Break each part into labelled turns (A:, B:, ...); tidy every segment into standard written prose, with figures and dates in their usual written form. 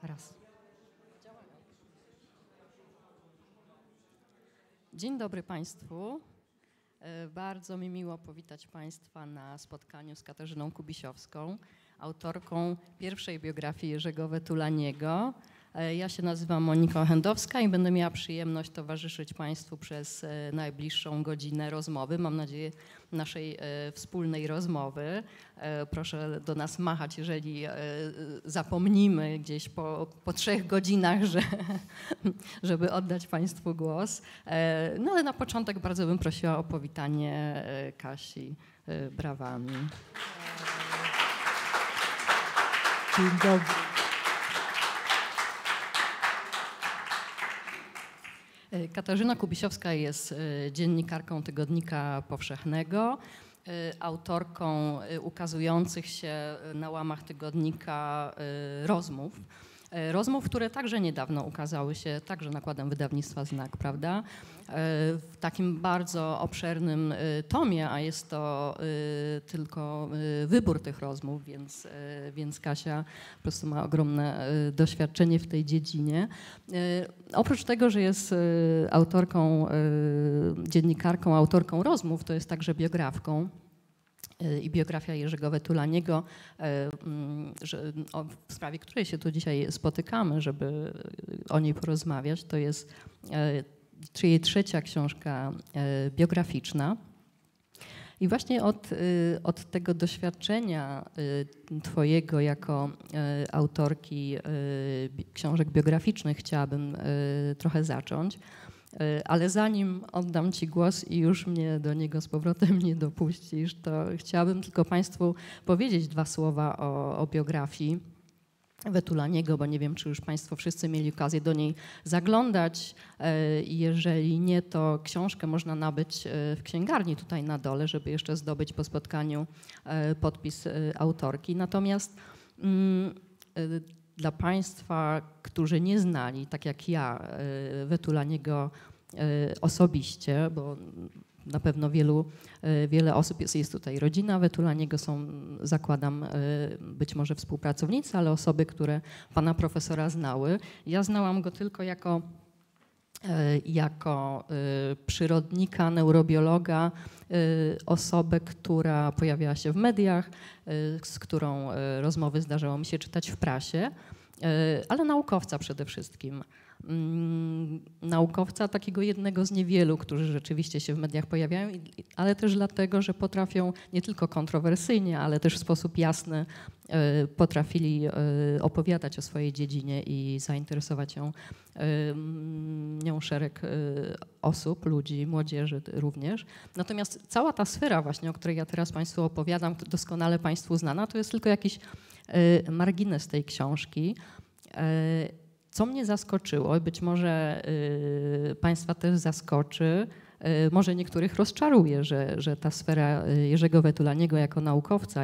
A: Raz. Dzień dobry Państwu. Bardzo mi miło powitać Państwa na spotkaniu z Katarzyną Kubisiowską, autorką pierwszej biografii Jerzego Wetulaniego. Ja się nazywam Monika Chędowska i będę miała przyjemność towarzyszyć Państwu przez najbliższą godzinę rozmowy. Mam nadzieję naszej wspólnej rozmowy. Proszę do nas machać, jeżeli zapomnimy gdzieś po 3 godzinach, żeby oddać Państwu głos. No ale na początek bardzo bym prosiła o powitanie Kasi brawami.
B: Dzień dobry.
A: Katarzyna Kubisiowska jest dziennikarką Tygodnika Powszechnego, autorką ukazujących się na łamach tygodnika rozmów. Rozmów, które także niedawno ukazały się, także nakładem wydawnictwa Znak, prawda? W takim bardzo obszernym tomie, a jest to tylko wybór tych rozmów, więc Kasia po prostu ma ogromne doświadczenie w tej dziedzinie. Oprócz tego, że jest autorką, dziennikarką, autorką rozmów, to jest także biografką. I biografia Jerzego Wetulaniego, w sprawie której się tu dzisiaj spotykamy, żeby o niej porozmawiać, to jest jej 3. książka biograficzna. I właśnie od tego doświadczenia Twojego jako autorki książek biograficznych chciałabym trochę zacząć. Ale zanim oddam Ci głos i już mnie do niego z powrotem nie dopuścisz, to chciałabym tylko Państwu powiedzieć 2 słowa o biografii Wetulaniego, bo nie wiem, czy już Państwo wszyscy mieli okazję do niej zaglądać. Jeżeli nie, to książkę można nabyć w księgarni tutaj na dole, żeby jeszcze zdobyć po spotkaniu podpis autorki. Natomiast dla Państwa, którzy nie znali, tak jak ja, Wetulaniego osobiście, bo na pewno wiele osób jest tutaj rodzina Wetulaniego, są, zakładam, być może współpracownicy, ale osoby, które pana profesora znały. Ja znałam go tylko jako przyrodnika, neurobiologa, osobę, która pojawiała się w mediach, z którą rozmowy zdarzało mi się czytać w prasie, ale naukowca przede wszystkim. Naukowca takiego jednego z niewielu, którzy rzeczywiście się w mediach pojawiają, ale też dlatego, że potrafią nie tylko kontrowersyjnie, ale też w sposób jasny potrafili opowiadać o swojej dziedzinie i zainteresować nią szereg osób, ludzi, młodzieży również. Natomiast cała ta sfera właśnie, o której ja teraz Państwu opowiadam, doskonale Państwu znana, to jest tylko jakiś margines tej książki. Co mnie zaskoczyło, być może Państwa też zaskoczy, może niektórych rozczaruje, że ta sfera Jerzego Wetulaniego jako naukowca,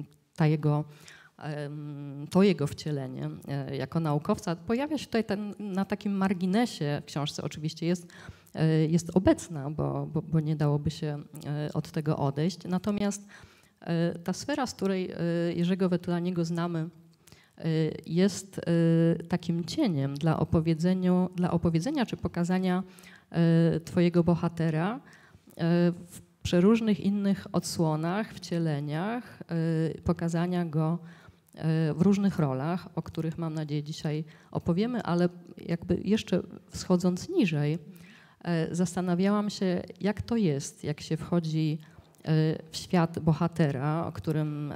A: to jego wcielenie jako naukowca pojawia się tutaj na takim marginesie w książce. Oczywiście jest obecna, bo nie dałoby się od tego odejść. Natomiast ta sfera, z której Jerzego Wetulaniego znamy, jest takim cieniem dla opowiedzenia czy pokazania Twojego bohatera w przeróżnych innych odsłonach, wcieleniach, pokazania go w różnych rolach, o których mam nadzieję dzisiaj opowiemy, ale jakby jeszcze wschodząc niżej, zastanawiałam się, jak to jest, jak się wchodzi w świat bohatera, o którym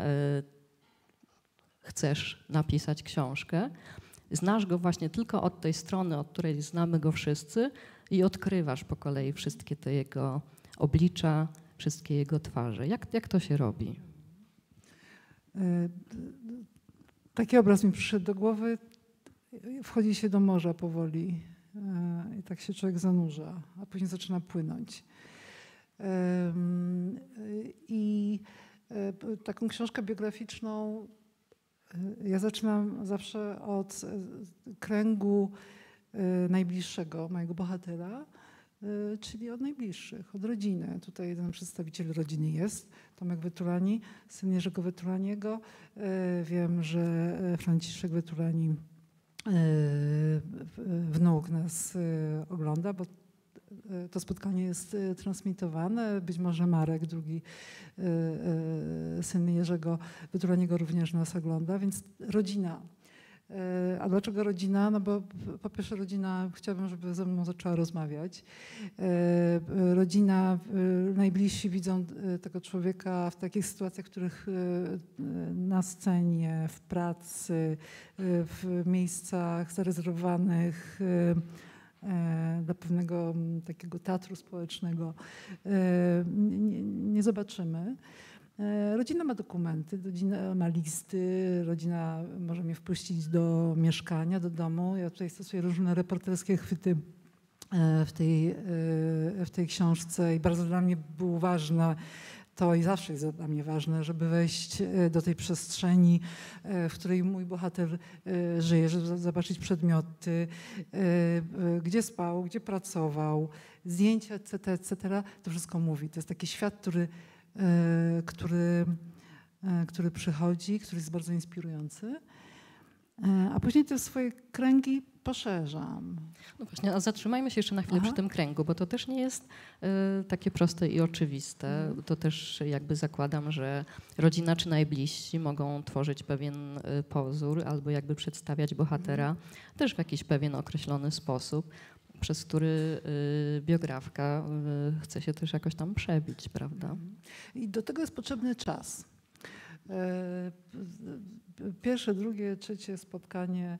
A: chcesz napisać książkę. Znasz go właśnie tylko od tej strony, od której znamy go wszyscy i odkrywasz po kolei wszystkie te jego oblicza, wszystkie jego twarze. Jak to się robi?
B: Taki obraz mi przyszedł do głowy. Wchodzi się do morza powoli i tak się człowiek zanurza, a później zaczyna płynąć. I taką książkę biograficzną ja zaczynam zawsze od kręgu najbliższego mojego bohatera, czyli od najbliższych, od rodziny. Tutaj jeden przedstawiciel rodziny jest, Tomek Wetulani, syn Jerzego Wetulaniego. Wiem, że Franciszek Wetulani wnuk nas ogląda, bo to spotkanie jest transmitowane. Być może Marek, drugi syn Jerzego Wytulaniego, również nas ogląda, więc rodzina. A dlaczego rodzina? No bo po pierwsze rodzina, chciałabym, żeby ze mną zaczęła rozmawiać. Rodzina, najbliżsi widzą tego człowieka w takich sytuacjach, w których na scenie, w pracy, w miejscach zarezerwowanych dla pewnego takiego teatru społecznego nie zobaczymy. Rodzina ma dokumenty, rodzina ma listy, rodzina może mnie wpuścić do mieszkania, do domu. Ja tutaj stosuję różne reporterskie chwyty w tej książce i bardzo dla mnie było ważne to i zawsze jest dla mnie ważne, żeby wejść do tej przestrzeni, w której mój bohater żyje, żeby zobaczyć przedmioty, gdzie spał, gdzie pracował, zdjęcia, etc., etc. To wszystko mówi. To jest taki świat, który przychodzi, który jest bardzo inspirujący, a później te swoje kręgi poszerzam.
A: No właśnie, a zatrzymajmy się jeszcze na chwilę przy tym kręgu, bo to też nie jest takie proste i oczywiste. To też jakby zakładam, że rodzina czy najbliżsi mogą tworzyć pewien pozór albo jakby przedstawiać bohatera też w jakiś pewien określony sposób, przez który biografka chce się też jakoś tam przebić, prawda?
B: I do tego jest potrzebny czas. Pierwsze, drugie, trzecie spotkanie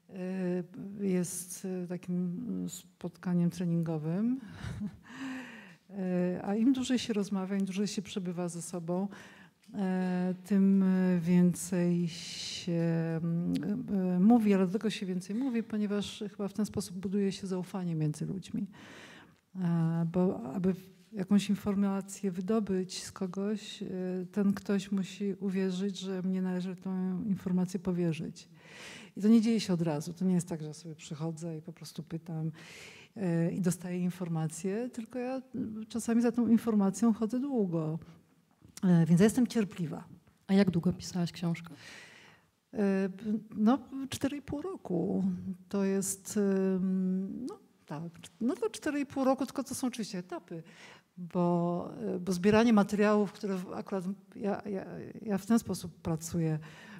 B: jest takim spotkaniem treningowym, a im dłużej się rozmawia, im dłużej się przebywa ze sobą, tym więcej się mówi, ale dlatego się więcej mówi, ponieważ chyba w ten sposób buduje się zaufanie między ludźmi. Bo aby jakąś informację wydobyć z kogoś, ten ktoś musi uwierzyć, że mnie należy tę informację powierzyć. I to nie dzieje się od razu. To nie jest tak, że sobie przychodzę i po prostu pytam i dostaję informację, tylko ja czasami za tą informacją chodzę długo. Więc ja jestem cierpliwa.
A: A jak długo pisałaś książkę?
B: No 4,5 roku. To jest, no tak, no to 4,5 roku, tylko to są oczywiście etapy. Bo zbieranie materiałów, które akurat ja w ten sposób pracuję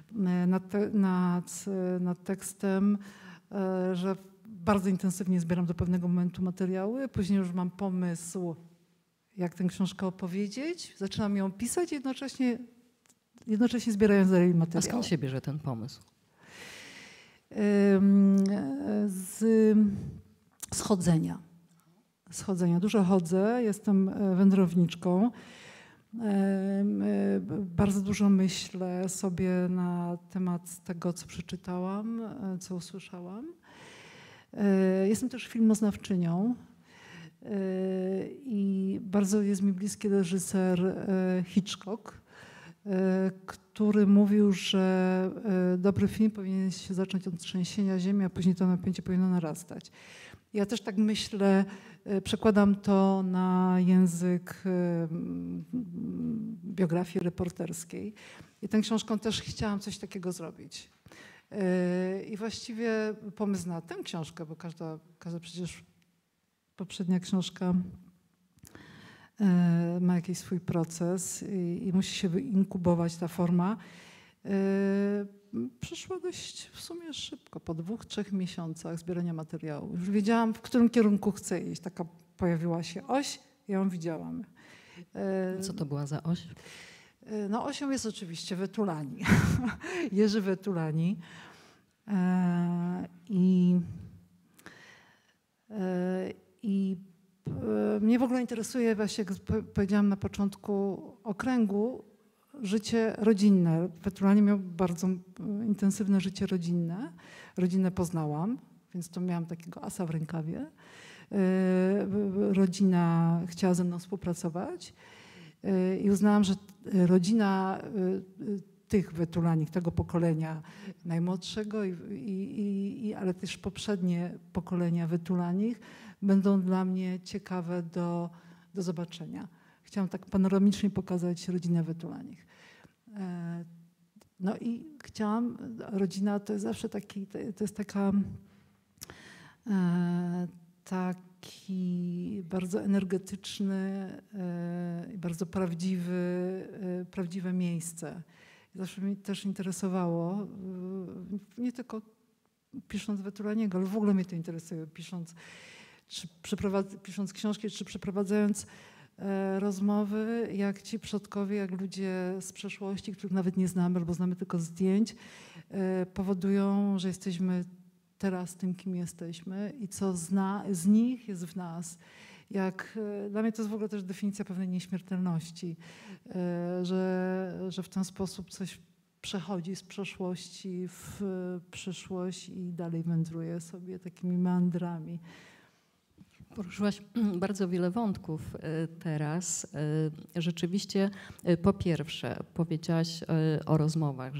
B: nad tekstem, że bardzo intensywnie zbieram do pewnego momentu materiały, później już mam pomysł, jak tę książkę opowiedzieć, zaczynam ją pisać, jednocześnie zbierając dalej materiały.
A: A skąd się bierze ten pomysł?
B: Z chodzenia. Dużo chodzę, jestem wędrowniczką. Bardzo dużo myślę sobie na temat tego, co przeczytałam, co usłyszałam. Jestem też filmoznawczynią i bardzo jest mi bliski reżyser Hitchcock, który mówił, że dobry film powinien się zacząć od trzęsienia ziemi, a później to napięcie powinno narastać. Ja też tak myślę, przekładam to na język biografii reporterskiej. I tę książką też chciałam coś takiego zrobić. I właściwie pomysł na tę książkę, bo każda przecież poprzednia książka ma jakiś swój proces i musi się wyinkubować ta forma. Przyszło dość w sumie szybko, po 2-3 miesiącach zbierania materiału. Już wiedziałam, w którym kierunku chcę iść. Taka pojawiła się oś, ja ją widziałam.
A: Co to była za oś?
B: No osią jest oczywiście Wetulani. Jerzy Wetulani. I mnie w ogóle interesuje, właśnie jak powiedziałam na początku, o kręgu, życie rodzinne. Wetulani miał bardzo intensywne życie rodzinne. Rodzinę poznałam, więc to miałam takiego asa w rękawie. Rodzina chciała ze mną współpracować i uznałam, że rodzina tych Wetulani, tego pokolenia najmłodszego, ale też poprzednie pokolenia Wetulanich będą dla mnie ciekawe do zobaczenia. Chciałam tak panoramicznie pokazać rodzinę Wetulanich. No i chciałam, rodzina to jest zawsze taki, to jest taki bardzo energetyczny i bardzo prawdziwe miejsce. Zawsze mnie też interesowało, nie tylko pisząc Vetulaniego, ale w ogóle mnie to interesuje, pisząc książki, czy przeprowadzając rozmowy, jak ci przodkowie, jak ludzie z przeszłości, których nawet nie znamy albo znamy tylko z zdjęć, powodują, że jesteśmy teraz tym, kim jesteśmy i co z nich jest w nas. Dla mnie to jest w ogóle też definicja pewnej nieśmiertelności, że w ten sposób coś przechodzi z przeszłości w przyszłość i dalej wędruje sobie takimi meandrami.
A: Poruszyłaś bardzo wiele wątków teraz. Rzeczywiście, po pierwsze, powiedziałaś o rozmowach,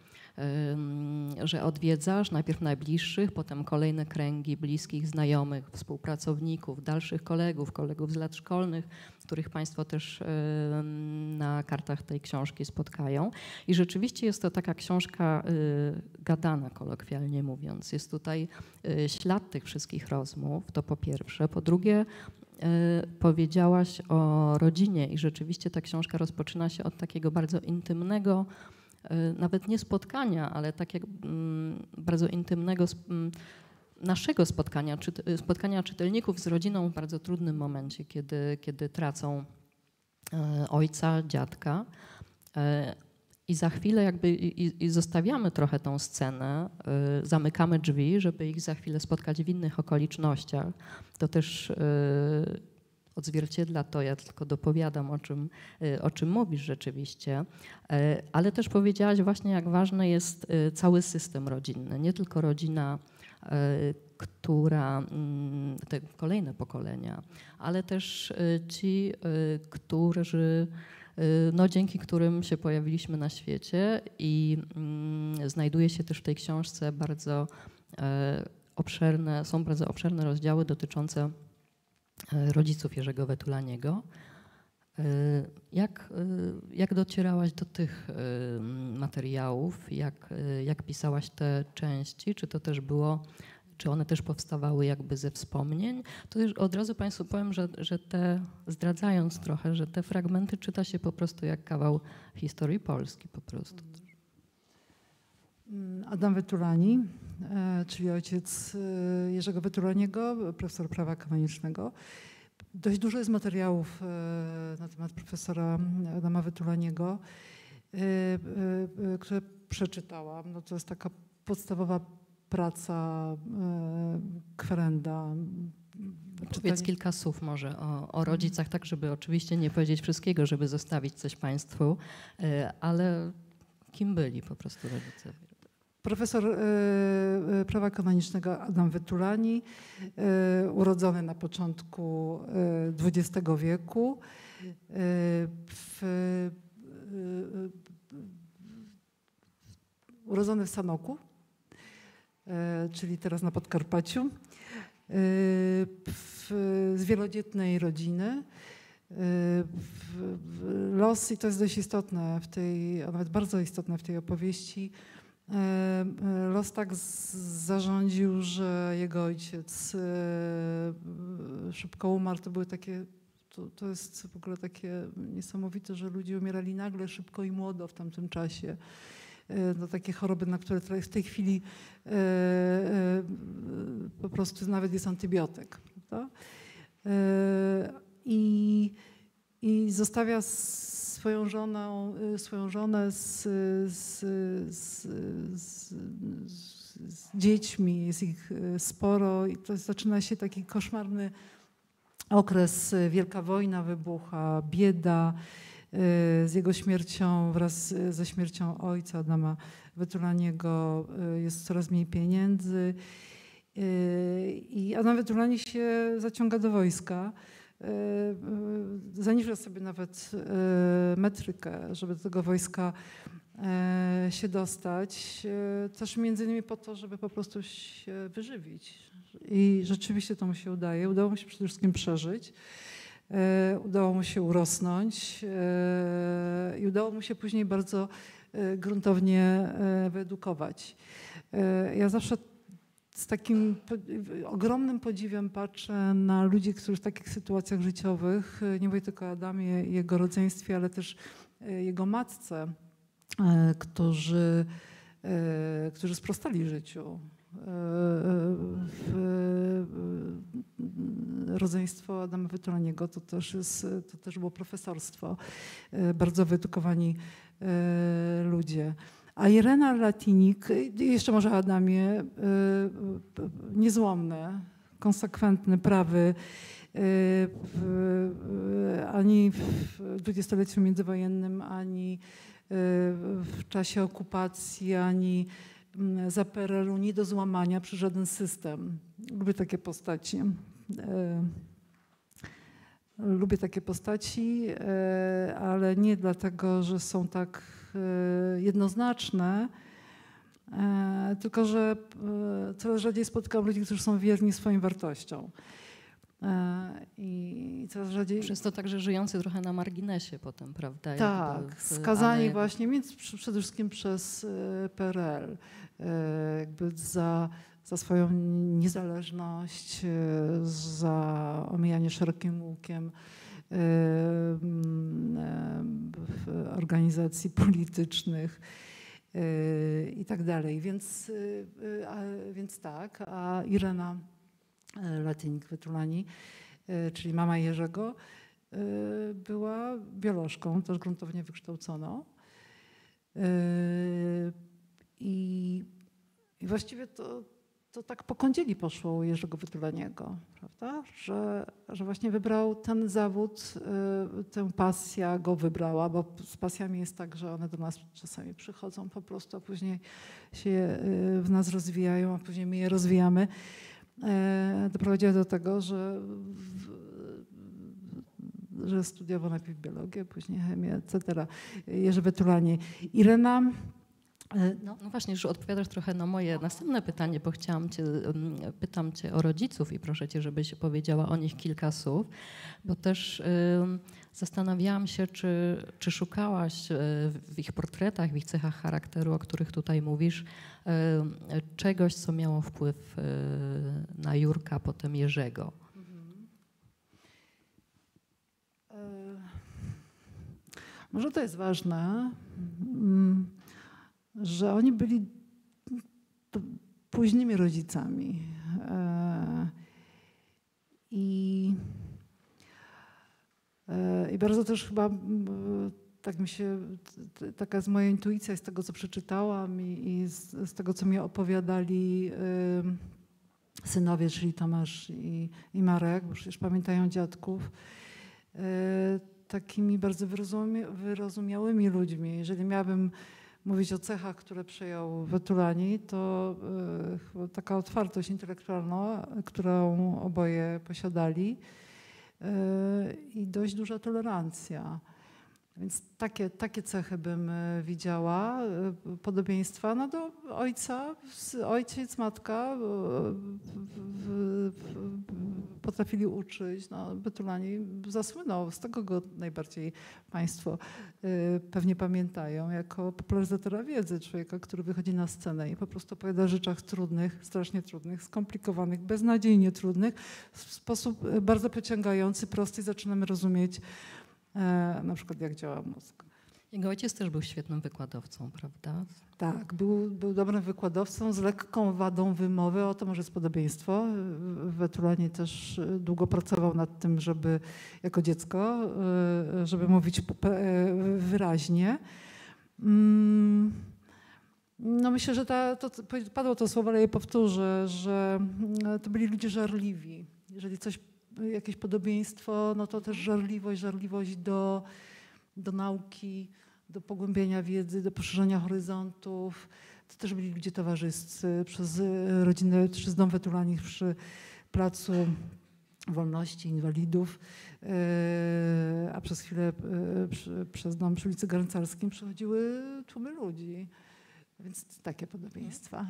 A: że odwiedzasz najpierw najbliższych, potem kolejne kręgi bliskich, znajomych, współpracowników, dalszych kolegów z lat szkolnych, których Państwo też na kartach tej książki spotkają. I rzeczywiście jest to taka książka gadana, kolokwialnie mówiąc. Jest tutaj ślad tych wszystkich rozmów, to po pierwsze. Po drugie, powiedziałaś o rodzinie i rzeczywiście ta książka rozpoczyna się od takiego bardzo intymnego, nawet nie spotkania, ale tak jak bardzo intymnego naszego spotkania czytelników z rodziną w bardzo trudnym momencie, kiedy tracą ojca, dziadka. I za chwilę jakby i zostawiamy trochę tą scenę, zamykamy drzwi, żeby ich za chwilę spotkać w innych okolicznościach. To też odzwierciedla to, ja tylko dopowiadam, o czym mówisz rzeczywiście, ale też powiedziałaś właśnie, jak ważny jest cały system rodzinny, nie tylko rodzina, która, te kolejne pokolenia, ale też ci, którzy, no, dzięki którym się pojawiliśmy na świecie i znajduje się też w tej książce bardzo obszerne rozdziały dotyczące rodziców Jerzego Vetulaniego. Jak docierałaś do tych materiałów? Jak pisałaś te części? Czy one też powstawały jakby ze wspomnień? To już od razu Państwu powiem, że zdradzając trochę, że te fragmenty czyta się po prostu jak kawał historii Polski po prostu.
B: Adam Vetulani, czyli ojciec Jerzego Vetulaniego, profesor prawa kanonicznego. Dość dużo jest materiałów na temat profesora Adama Vetulaniego, które przeczytałam. No to jest taka podstawowa praca, kwerenda.
A: Powiedz kilka słów może o rodzicach, tak żeby oczywiście nie powiedzieć wszystkiego, żeby zostawić coś Państwu, ale kim byli po prostu rodzice?
B: Profesor prawa kanonicznego Adam Vetulani, urodzony na początku XX wieku, urodzony w Sanoku, czyli teraz na Podkarpaciu, z wielodzietnej rodziny. Los, i to jest dość istotne a nawet bardzo istotne w tej opowieści, los tak zarządził, że jego ojciec szybko umarł. To jest w ogóle takie niesamowite, że ludzie umierali nagle, szybko i młodo w tamtym czasie. No, takie choroby, na które w tej chwili po prostu nawet jest antybiotyk. Prawda? I zostawia swoją żonę z dziećmi, jest ich sporo i to zaczyna się taki koszmarny okres, wielka wojna wybucha, bieda. Z jego śmiercią, wraz ze śmiercią ojca Adama Vetulaniego jest coraz mniej pieniędzy i Adam Vetulani się zaciąga do wojska. Zaniża sobie nawet metrykę, żeby do tego wojska się dostać. Też między innymi po to, żeby po prostu się wyżywić. I rzeczywiście to mu się udaje. Udało mu się przede wszystkim przeżyć. Udało mu się urosnąć i udało mu się później bardzo gruntownie wyedukować. Ja zawsze z takim ogromnym podziwem patrzę na ludzi, którzy w takich sytuacjach życiowych, nie mówię tylko o Adamie i jego rodzeństwie, ale też jego matce, którzy sprostali życiu. Rodzeństwo Adama Wytulaniego to też było profesorstwo, bardzo wyedukowani ludzie. A Irena Latinik, jeszcze może o Adamie, niezłomny, konsekwentny, prawy, ani w dwudziestoleciu międzywojennym, ani w czasie okupacji, ani za PRL-u nie do złamania przez żaden system. Lubię takie postaci. Lubię takie postaci, ale nie dlatego, że są tak jednoznaczne, tylko że coraz rzadziej spotykam ludzi, którzy są wierni swoim wartościom. I coraz rzadziej...
A: Przez to także żyjący trochę na marginesie potem, prawda?
B: Tak, skazani właśnie, przede wszystkim przez PRL, jakby za swoją niezależność, za omijanie szerokim łukiem organizacji politycznych i tak dalej. Więc tak, a Irena Latinik-Wytulani, czyli mama Jerzego, była biolożką, też gruntownie wykształconą. I właściwie to tak po kądzieli poszło u Jerzego Wytulaniego, prawda? Że właśnie wybrał ten zawód, tę pasję go wybrała, bo z pasjami jest tak, że one do nas czasami przychodzą po prostu, a później się w nas rozwijają, a później my je rozwijamy. Doprowadziła do tego, że studiował najpierw biologię, później chemię, etc. Jerzy Wytulani. Irena...
A: No właśnie, że odpowiadasz trochę na moje następne pytanie, bo pytam cię o rodziców i proszę cię, żebyś powiedziała o nich kilka słów, bo też zastanawiałam się, czy szukałaś w ich portretach, w ich cechach charakteru, o których tutaj mówisz, czegoś, co miało wpływ na Jurka, potem Jerzego.
B: Może to jest ważne, że oni byli późnymi rodzicami. I bardzo też chyba, tak mi się, taka jest moja intuicja z tego, co przeczytałam i z tego, co mi opowiadali synowie, czyli Tomasz i Marek, bo przecież pamiętają dziadków, takimi bardzo wyrozumiałymi ludźmi. Jeżeli miałabym mówić o cechach, które przejął Wytulani, to taka otwartość intelektualna, którą oboje posiadali, i dość duża tolerancja. Więc takie cechy bym widziała, podobieństwa no do ojca, ojciec, matka potrafili uczyć. No, Wytulani zasłynął, z tego go najbardziej państwo pewnie pamiętają, jako popularyzatora wiedzy, człowieka, który wychodzi na scenę i po prostu opowiada o rzeczach trudnych, strasznie trudnych, skomplikowanych, beznadziejnie trudnych, w sposób bardzo pociągający, prosty i zaczynamy rozumieć na przykład jak działa mózg.
A: Jego ojciec też był świetnym wykładowcą, prawda?
B: Tak, był dobrym wykładowcą z lekką wadą wymowy, o to może jest podobieństwo. Wytulani też długo pracował nad tym, żeby jako dziecko, żeby mówić wyraźnie. No myślę, że padło to słowo, ale je powtórzę, że to byli ludzie żarliwi. Jeżeli jakieś podobieństwo, no to też żarliwość do nauki, do pogłębienia wiedzy, do poszerzenia horyzontów. To też byli ludzie towarzyscy przez rodzinę, przez Dom Wytulanich przy Placu Wolności Inwalidów, a przez chwilę przez dom przy ulicy Garncarskim przechodziły tłumy ludzi. Więc takie podobieństwa.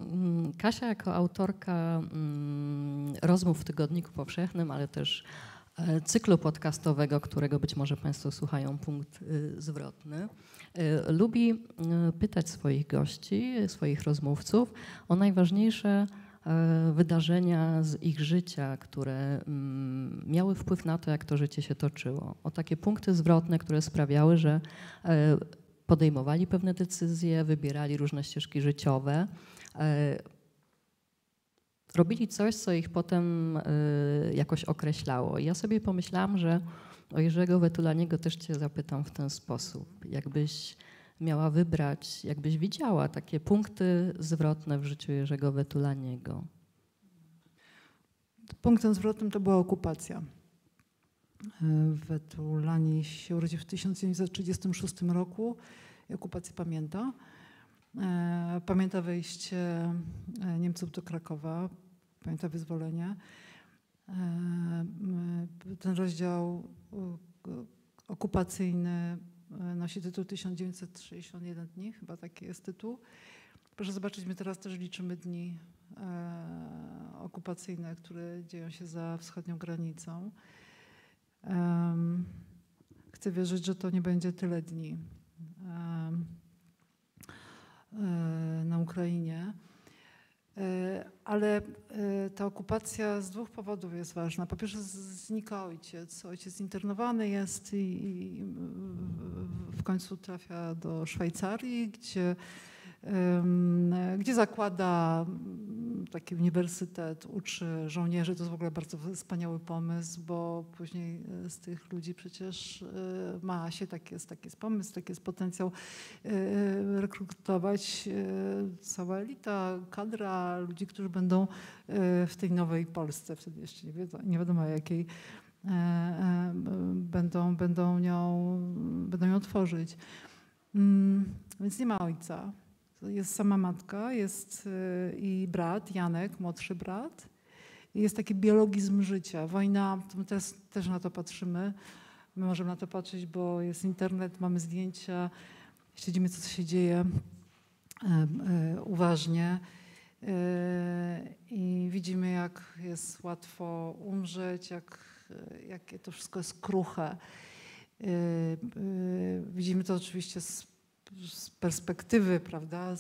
A: Kasia jako autorka rozmów w Tygodniku Powszechnym, ale też cyklu podcastowego, którego być może Państwo słuchają, Punkt Zwrotny, lubi pytać swoich gości, swoich rozmówców o najważniejsze wydarzenia z ich życia, które miały wpływ na to, jak to życie się toczyło. O takie punkty zwrotne, które sprawiały, że podejmowali pewne decyzje, wybierali różne ścieżki życiowe, robili coś, co ich potem jakoś określało. I ja sobie pomyślałam, że o Jerzego Wetulaniego też cię zapytam w ten sposób. Jakbyś miała wybrać, jakbyś widziała takie punkty zwrotne w życiu Jerzego Wetulaniego?
B: Punktem zwrotnym to była okupacja. Wetulani się urodził w 1936 roku i okupację pamięta. Pamięta wejście Niemców do Krakowa, pamięta wyzwolenie. Ten rozdział okupacyjny nosi tytuł 1961 dni, chyba taki jest tytuł. Proszę zobaczyć, my teraz też liczymy dni okupacyjne, które dzieją się za wschodnią granicą. Chcę wierzyć, że to nie będzie tyle dni na Ukrainie. Ale ta okupacja z dwóch powodów jest ważna. Po pierwsze znika ojciec. Ojciec internowany jest i w końcu trafia do Szwajcarii, gdzie zakłada taki uniwersytet, uczy żołnierzy. To jest w ogóle bardzo wspaniały pomysł, bo później z tych ludzi przecież ma się, taki jest pomysł, taki jest potencjał rekrutować cała elita, kadra ludzi, którzy będą w tej nowej Polsce, wtedy jeszcze nie wiadomo jakiej, będą ją tworzyć. Więc nie ma ojca. Jest sama matka, jest i brat, Janek, młodszy brat. Jest taki biologizm życia. Wojna, my teraz też na to patrzymy. My możemy na to patrzeć, bo jest internet, mamy zdjęcia, śledzimy, co się dzieje uważnie i widzimy, jak jest łatwo umrzeć, jakie to wszystko jest kruche. Widzimy to oczywiście z perspektywy, prawda,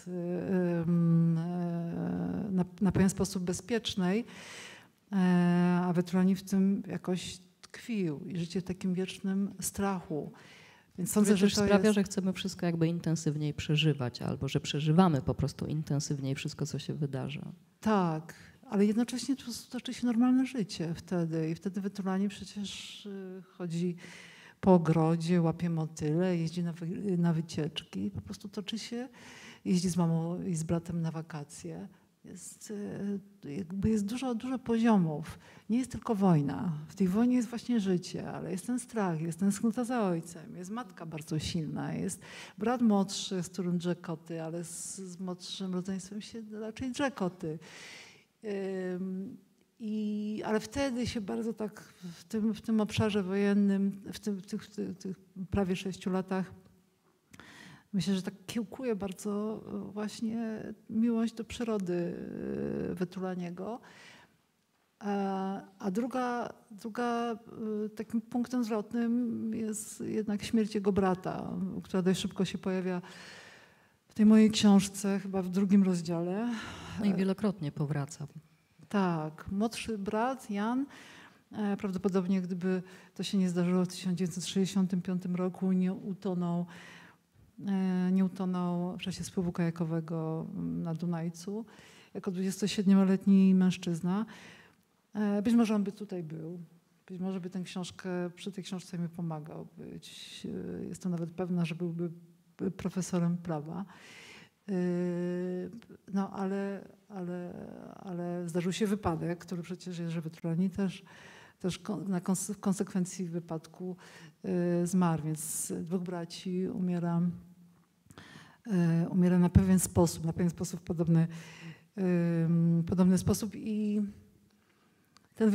B: na pewien sposób bezpiecznej, a Wetulani w tym jakoś tkwił i życie w takim wiecznym strachu. Więc sądzę, że to
A: sprawia, że chcemy wszystko jakby intensywniej przeżywać, albo że przeżywamy po prostu intensywniej wszystko, co się wydarza.
B: Tak, ale jednocześnie toczy się normalne życie wtedy i wtedy Wetulani przecież chodzi po ogrodzie, łapie motyle, jeździ na wycieczki, po prostu toczy się, jeździ z mamą i z bratem na wakacje. Jest dużo poziomów. Nie jest tylko wojna. W tej wojnie jest właśnie życie, ale jest ten strach, jest tęsknota za ojcem, jest matka bardzo silna, jest brat młodszy, z którym drze koty, ale z młodszym rodzeństwem się raczej drze koty. Ale wtedy się bardzo tak w tym obszarze wojennym, w tych prawie 6 latach, myślę, że tak kiełkuje bardzo właśnie miłość do przyrody Wetulaniego. A druga takim punktem zwrotnym jest jednak śmierć jego brata, która dość szybko się pojawia w tej mojej książce, chyba w 2. rozdziale.
A: No i wielokrotnie powraca.
B: Tak, młodszy brat Jan, prawdopodobnie gdyby to się nie zdarzyło w 1965 roku, nie utonął w czasie spływu kajakowego na Dunajcu jako 27-letni mężczyzna. Być może on by tutaj był, być może by przy tej książce mi pomagał być. Jestem nawet pewna, że byłby profesorem prawa. No ale zdarzył się wypadek, który przecież Jerzy Wetulani też w konsekwencji wypadku zmarł, więc 2 braci umiera na pewien sposób podobny sposób i ten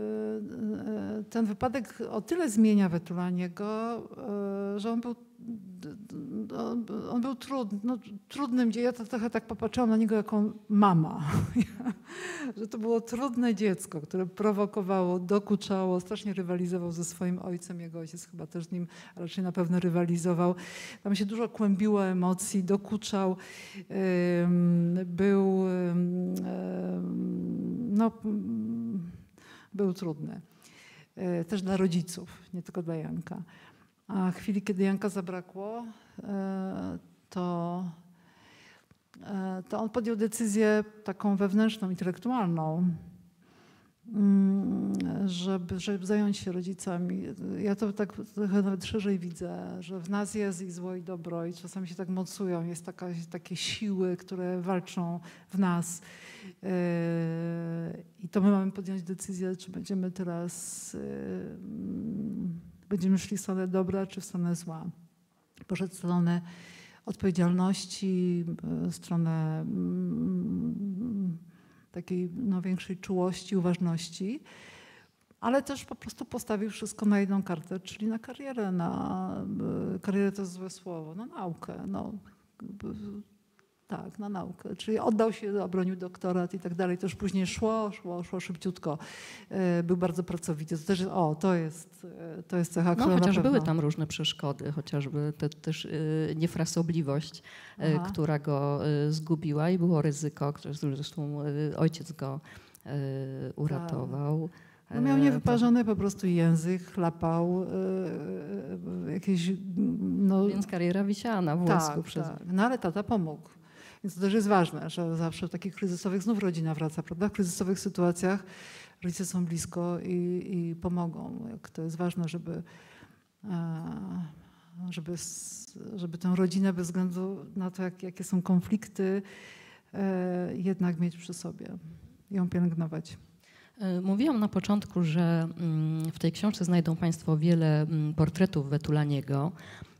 B: wypadek o tyle zmienia Wetulaniego, że on był on był trudnym, ja to trochę tak popatrzyłam na niego jako mama, że to było trudne dziecko, które prowokowało, dokuczało, strasznie rywalizował ze swoim ojcem, jego ojciec chyba też z nim raczej na pewno rywalizował. Tam się dużo kłębiło emocji, dokuczał, był trudny. Też dla rodziców, nie tylko dla Janka. A w chwili, kiedy Janka zabrakło, to on podjął decyzję taką wewnętrzną, intelektualną, żeby zająć się rodzicami. Ja to tak trochę nawet szerzej widzę, że w nas jest i zło, i dobro, i czasami się tak mocują. Jest takie siły, które walczą w nas. I to my mamy podjąć decyzję, czy będziemy teraz będziemy szli w stronę dobra, czy w stronę zła. Poszedł w stronę odpowiedzialności, w stronę takiej większej czułości, uważności, ale też po prostu postawił wszystko na jedną kartę, czyli na karierę. Karierę to jest złe słowo, na naukę. Tak, na naukę. Czyli oddał się, obronił doktorat i tak dalej. To już później szło szybciutko. Był bardzo pracowity. To też to jest cecha, która
A: chociaż
B: na pewno...
A: były tam różne przeszkody, chociażby też niefrasobliwość, która go zgubiła i było ryzyko, które zresztą ojciec go uratował.
B: No miał niewyparzony po prostu język, chlapał, jakieś...
A: Więc kariera wisiała na włosku.
B: Tak. No ale tata pomógł. Więc to też jest ważne, że zawsze w takich kryzysowych znów rodzina wraca, prawda? W kryzysowych sytuacjach rodzice są blisko i pomogą. To jest ważne, żeby tę rodzinę bez względu na to, jakie są konflikty, jednak mieć przy sobie, ją pielęgnować.
A: Mówiłam na początku, że w tej książce znajdą Państwo wiele portretów Wetulaniego,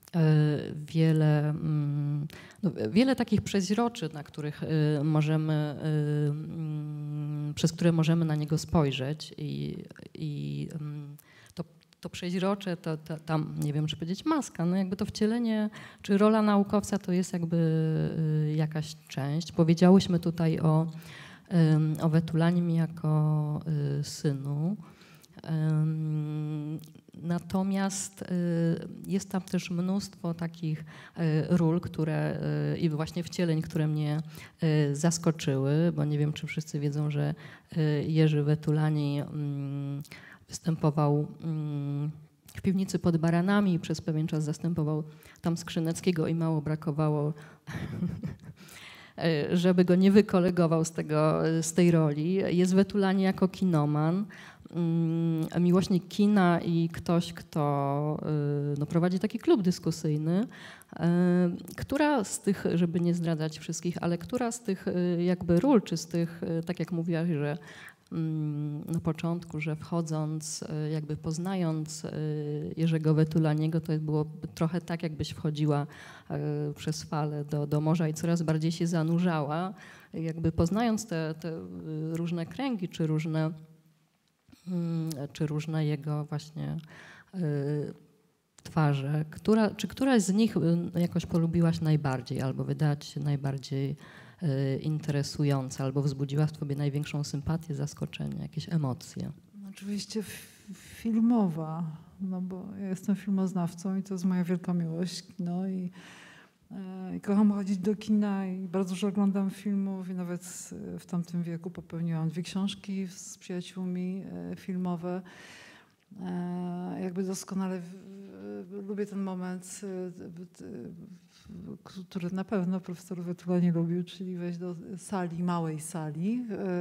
A: wiele takich przeźroczy, przez które możemy na niego spojrzeć i to przeźrocze, tam nie wiem, czy powiedzieć maska, jakby to wcielenie, czy rola naukowca to jest jakby jakaś część. Powiedziałyśmy tutaj o Wetulanim jako synu. Natomiast jest tam też mnóstwo takich ról, i właśnie wcieleń, które mnie zaskoczyły, bo nie wiem, czy wszyscy wiedzą, że Jerzy Wetulani występował w Piwnicy pod Baranami i przez pewien czas zastępował tam Skrzyneckiego i mało brakowało, żeby go nie wykolegował z tej roli. Jest Wetulani jako kinoman, miłośnik kina i ktoś, kto prowadzi taki klub dyskusyjny, która z tych, żeby nie zdradzać wszystkich, ale która z tych jakby ról, czy z tych, tak jak mówiłaś, że na początku, że wchodząc, jakby poznając Jerzego Wetulaniego, to było trochę tak, jakbyś wchodziła przez falę do morza i coraz bardziej się zanurzała, jakby poznając te różne kręgi, czy różne jego właśnie twarze. Czy któraś z nich jakoś polubiłaś najbardziej albo wydała ci się najbardziej interesująca albo wzbudziła w tobie największą sympatię, zaskoczenie, jakieś emocje?
B: Oczywiście filmowa, bo ja jestem filmoznawcą i to jest moja wielka miłość. I kocham chodzić do kina i bardzo dużo oglądam filmów i nawet w tamtym wieku popełniłam 2 książki z przyjaciółmi filmowe. Jakby doskonale lubię ten moment, który na pewno profesor Wetulani lubił, czyli wejść do sali, małej sali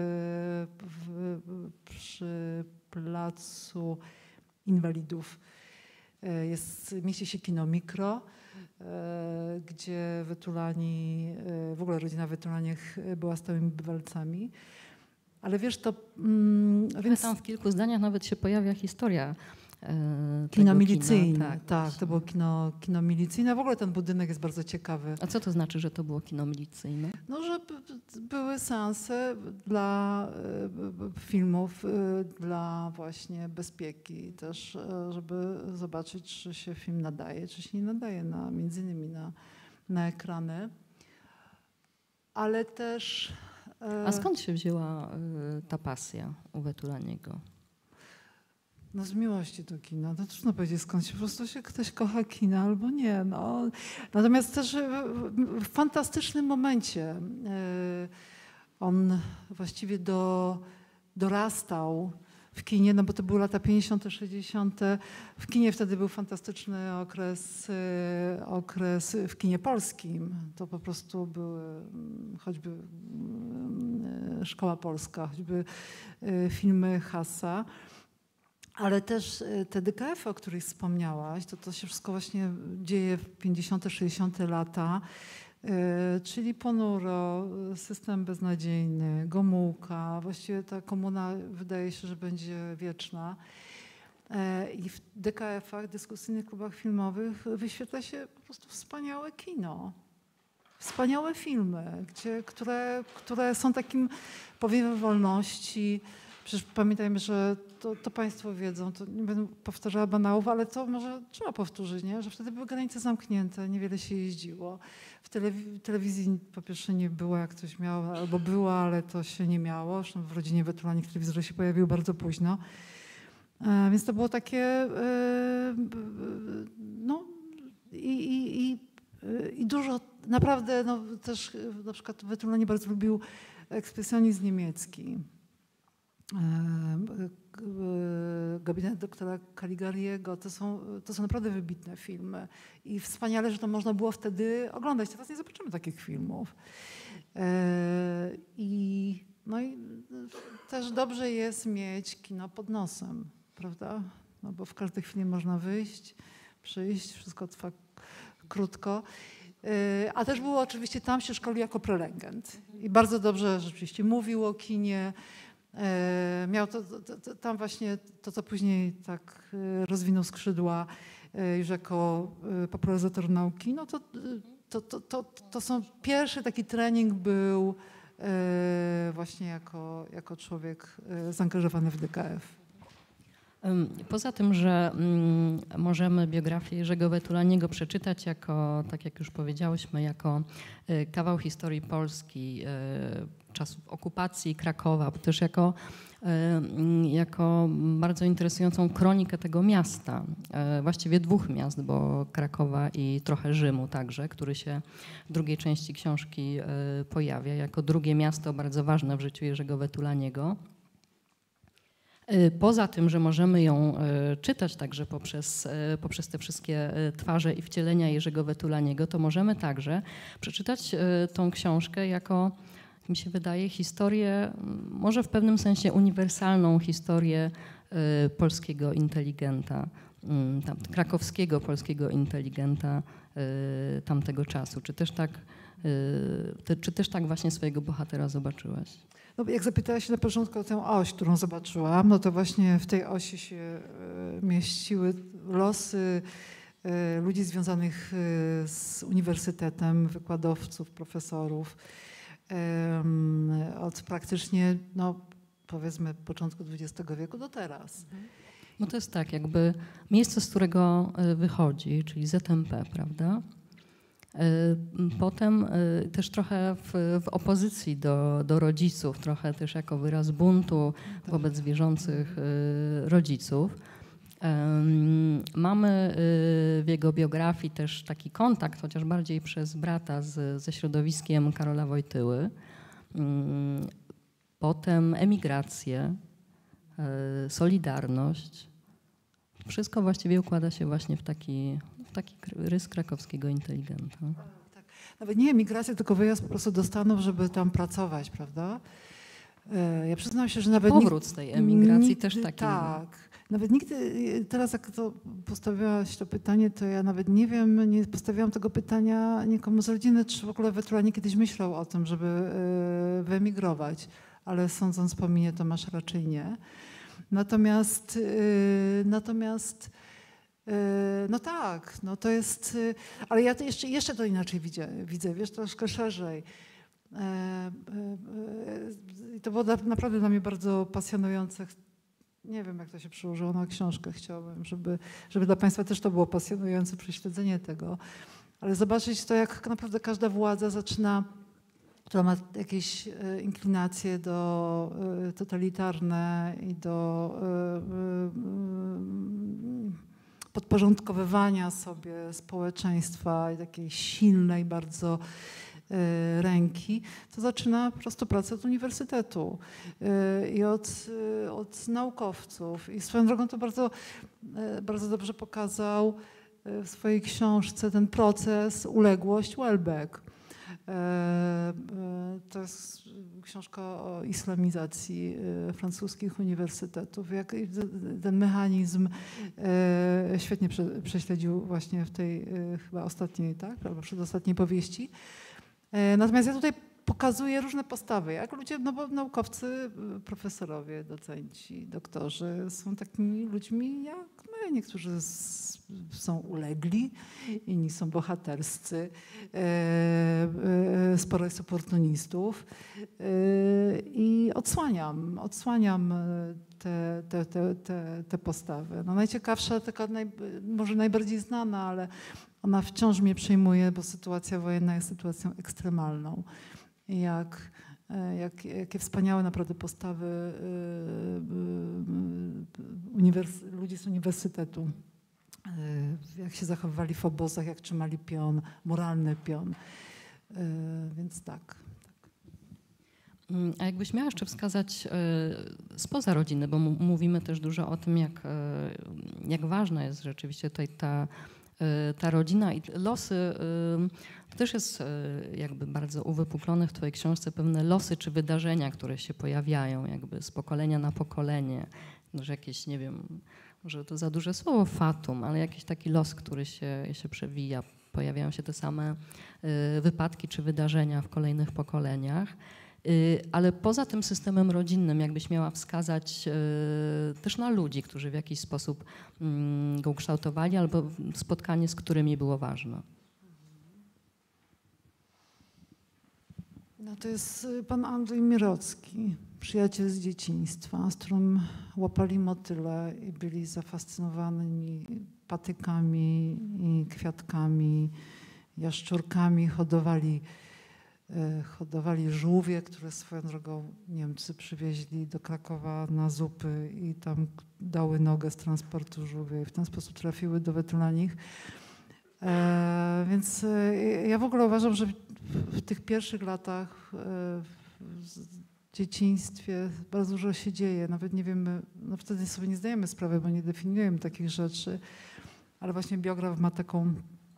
B: przy Placu Inwalidów. Mieści się kino Mikro, gdzie Wetulani, w ogóle rodzina Wetulaniech była stałymi bywalcami. Ale wiesz, to...
A: Więc tam w kilku zdaniach nawet się pojawia historia
B: Kino milicyjne,
A: kina.
B: tak, to było kino milicyjne. W ogóle ten budynek jest bardzo ciekawy.
A: A co to znaczy, że to było kino milicyjne?
B: No, że były seanse dla filmów, dla właśnie bezpieki też, żeby zobaczyć, czy się film nadaje, czy się nie nadaje między innymi na ekrany. Ale też...
A: A skąd się wzięła ta pasja u Vetulaniego?
B: No z miłości do kina. To trudno powiedzieć skąd się. Po prostu się ktoś kocha kina albo nie. No. Natomiast też w fantastycznym momencie on właściwie dorastał w kinie, no bo to były lata 50., 60. W kinie wtedy był fantastyczny okres w kinie polskim. To po prostu były choćby Szkoła Polska, choćby filmy Hassa. Ale też te DKF-y, o których wspomniałaś, to się wszystko właśnie dzieje w 50., 60. lata, czyli Ponuro, System Beznadziejny, Gomułka. Właściwie ta komuna wydaje się, że będzie wieczna. I w DKF-ach, dyskusyjnych klubach filmowych wyświetla się po prostu wspaniałe kino. Wspaniałe filmy, które są takim powiewem wolności. Przecież pamiętajmy, że to Państwo wiedzą, to nie będę powtarzała banałów, ale to może trzeba powtórzyć, nie? Że wtedy były granice zamknięte, niewiele się jeździło. W telewizji po pierwsze nie było, jak ktoś miał, albo była, ale to się nie miało. Zresztą w rodzinie Vetulanik telewizor się pojawił bardzo późno. Więc to było takie, no i dużo, naprawdę, no też na przykład Vetulani bardzo lubił ekspresjonizm niemiecki. Gabinet doktora Caligariego, to są naprawdę wybitne filmy i wspaniale, że to można było wtedy oglądać. Teraz nie zobaczymy takich filmów. I też dobrze jest mieć kino pod nosem, prawda? No bo w każdej chwili można wyjść, przyjść, wszystko trwa krótko. A też było oczywiście, tam się szkolił jako prelegent i bardzo dobrze rzeczywiście mówił o kinie. Miał tam właśnie to, co później tak rozwinął skrzydła już jako popularyzator nauki, no to są pierwszy taki trening był właśnie jako człowiek zaangażowany w DKF.
A: Poza tym, że możemy biografię Jerzego Vetulaniego przeczytać jako, tak jak już powiedziałyśmy, jako kawał historii Polski, czasów okupacji Krakowa, też jako bardzo interesującą kronikę tego miasta, właściwie dwóch miast, bo Krakowa i trochę Rzymu także, który się w drugiej części książki pojawia, jako drugie miasto bardzo ważne w życiu Jerzego Vetulaniego. Poza tym, że możemy ją czytać także poprzez te wszystkie twarze i wcielenia Jerzego Vetulaniego, to możemy także przeczytać tą książkę jako, mi się wydaje, historię, może w pewnym sensie uniwersalną historię polskiego inteligenta, krakowskiego polskiego inteligenta tamtego czasu. Czy też tak właśnie swojego bohatera zobaczyłaś?
B: No, jak zapytałaś się na początku o tę oś, którą zobaczyłam, no to właśnie w tej osi się mieściły losy ludzi związanych z uniwersytetem, wykładowców, profesorów. Od praktycznie, no powiedzmy, początku XX wieku do teraz.
A: No to jest tak, jakby miejsce, z którego wychodzi, czyli ZMP, prawda? Potem też trochę w opozycji do rodziców, trochę też jako wyraz buntu wobec wierzących rodziców. Mamy w jego biografii też taki kontakt, chociaż bardziej przez brata ze środowiskiem Karola Wojtyły. Potem emigrację, Solidarność. Wszystko właściwie układa się właśnie w taki rys krakowskiego inteligenta.
B: Tak. Nawet nie emigracja, tylko wyjazd po prostu do Stanów, żeby tam pracować, prawda? Ja przyznam się, że nawet...
A: Powrót z tej emigracji też taki.
B: Tak. Nawet nigdy, teraz jak to postawiłaś to pytanie, to ja nawet nie wiem, nie postawiłam tego pytania nikomu z rodziny, czy w ogóle Vetulani kiedyś myślał o tym, żeby wyemigrować, ale sądząc po minie Tomasz raczej nie. Natomiast no tak, no to jest, ale ja to jeszcze to inaczej widzę, wiesz, troszkę szerzej. To było naprawdę dla mnie bardzo pasjonujące. Nie wiem, jak to się przełożyło na książkę. Chciałabym, żeby dla Państwa też to było pasjonujące prześledzenie tego. Ale zobaczyć to, jak naprawdę każda władza zaczyna, która ma jakieś inklinacje totalitarne i do podporządkowywania sobie społeczeństwa i takiej silnej bardzo ręki, to zaczyna po prostu pracę od uniwersytetu i od naukowców. I swoją drogą to bardzo dobrze pokazał w swojej książce ten proces, uległość Welbeck. To jest książka o islamizacji francuskich uniwersytetów. Jak ten mechanizm świetnie prześledził właśnie w tej chyba ostatniej, tak, albo przedostatniej powieści. Natomiast ja tutaj pokazuję różne postawy, jak ludzie, no bo naukowcy, profesorowie, docenci, doktorzy są takimi ludźmi jak my. Niektórzy są ulegli, inni są bohaterscy, sporo jest oportunistów i odsłaniam te postawy. No najciekawsza, taka może najbardziej znana, ale ona wciąż mnie przejmuje, bo sytuacja wojenna jest sytuacją ekstremalną. Jakie wspaniałe naprawdę postawy ludzi z uniwersytetu. Jak się zachowywali w obozach, jak trzymali pion, moralny pion. Więc tak.
A: A jakbyś miała jeszcze wskazać spoza rodziny, bo mówimy też dużo o tym, jak ważna jest rzeczywiście tutaj ta rodzina i losy, to też jest jakby bardzo uwypuklone w twojej książce, pewne losy czy wydarzenia, które się pojawiają jakby z pokolenia na pokolenie, że jakieś, nie wiem, może to za duże słowo fatum, ale jakiś taki los, który się przewija, pojawiają się te same wypadki czy wydarzenia w kolejnych pokoleniach. Ale poza tym systemem rodzinnym, jakbyś miała wskazać też na ludzi, którzy w jakiś sposób go ukształtowali, albo spotkanie, z którymi było ważne.
B: No to jest pan Andrzej Mirocki, przyjaciel z dzieciństwa, z którym łapali motyle i byli zafascynowani patykami i kwiatkami, jaszczurkami, hodowali żółwie, które swoją drogą Niemcy przywieźli do Krakowa na zupy i tam dały nogę z transportu żółwie i w ten sposób trafiły do Wetulanich. Więc ja w ogóle uważam, że w tych pierwszych latach w dzieciństwie bardzo dużo się dzieje. Nawet nie wiemy, no wtedy sobie nie zdajemy sprawy, bo nie definiujemy takich rzeczy, ale właśnie biograf ma taką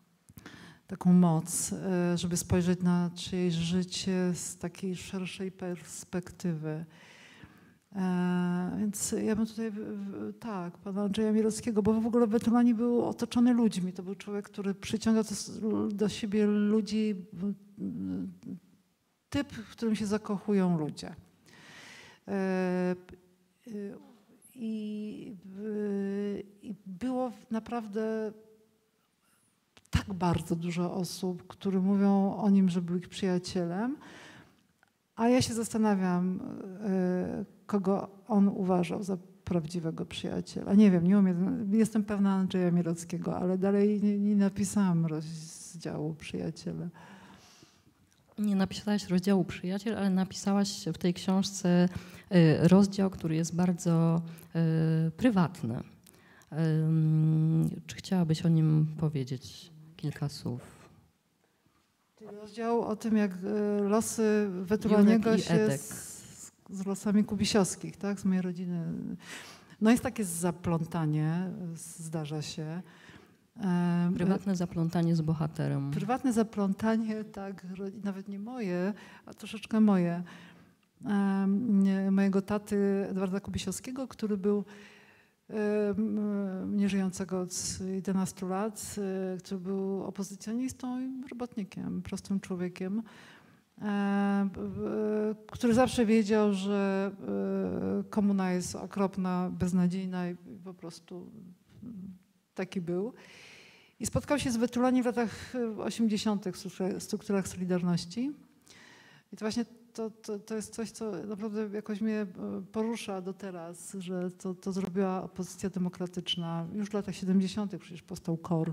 B: moc, żeby spojrzeć na czyjeś życie z takiej szerszej perspektywy. Więc ja bym tutaj, tak, pana Andrzeja Mirockiego, bo w ogóle Wetulani był otoczony ludźmi. To był człowiek, który przyciąga do siebie ludzi, typ, w którym się zakochują ludzie. I było naprawdę tak bardzo dużo osób, które mówią o nim, że był ich przyjacielem, a ja się zastanawiam, kogo on uważał za prawdziwego przyjaciela. Nie wiem, nie umiem, jestem pewna Andrzeja Mirockiego, ale dalej nie napisałam rozdziału przyjaciele.
A: Nie napisałaś rozdziału przyjaciel, ale napisałaś w tej książce rozdział, który jest bardzo prywatny. Czy chciałabyś o nim powiedzieć kilka słów?
B: Rozdział o tym, jak losy Wetulaniego się z losami Kubisiowskich, tak, z mojej rodziny. No jest takie zaplątanie, zdarza się.
A: Prywatne zaplątanie z bohaterem.
B: Prywatne zaplątanie, tak, nawet nie moje, a troszeczkę moje. Mojego taty Edwarda Kubisiowskiego, który był nieżyjącego od 11 lat, który był opozycjonistą i robotnikiem, prostym człowiekiem. który zawsze wiedział, że komuna jest okropna, beznadziejna i po prostu taki był. I spotkał się z Wetulaniem w latach 80. w strukturach Solidarności. I to właśnie to jest coś, co naprawdę jakoś mnie porusza do teraz, że to zrobiła opozycja demokratyczna. Już w latach 70. przecież powstał KOR.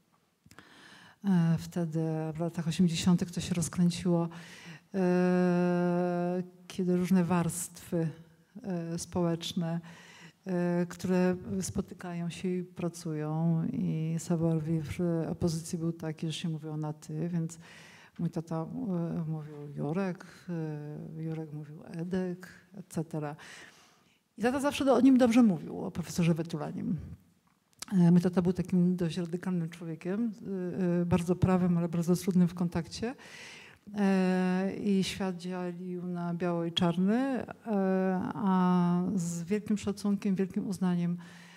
B: Wtedy w latach 80. to się rozkręciło, kiedy różne warstwy społeczne, które spotykają się i pracują. I savoir-vivre w opozycji był taki, że się mówiło na ty, więc mój tata mówił Jurek, Jurek mówił Edek, etc. I tata zawsze o nim dobrze mówił, o profesorze Wetulanim. Mój tata był takim dość radykalnym człowiekiem, bardzo prawym, ale bardzo trudnym w kontakcie. I świat dzielił na biało i czarny, a z wielkim szacunkiem, wielkim uznaniem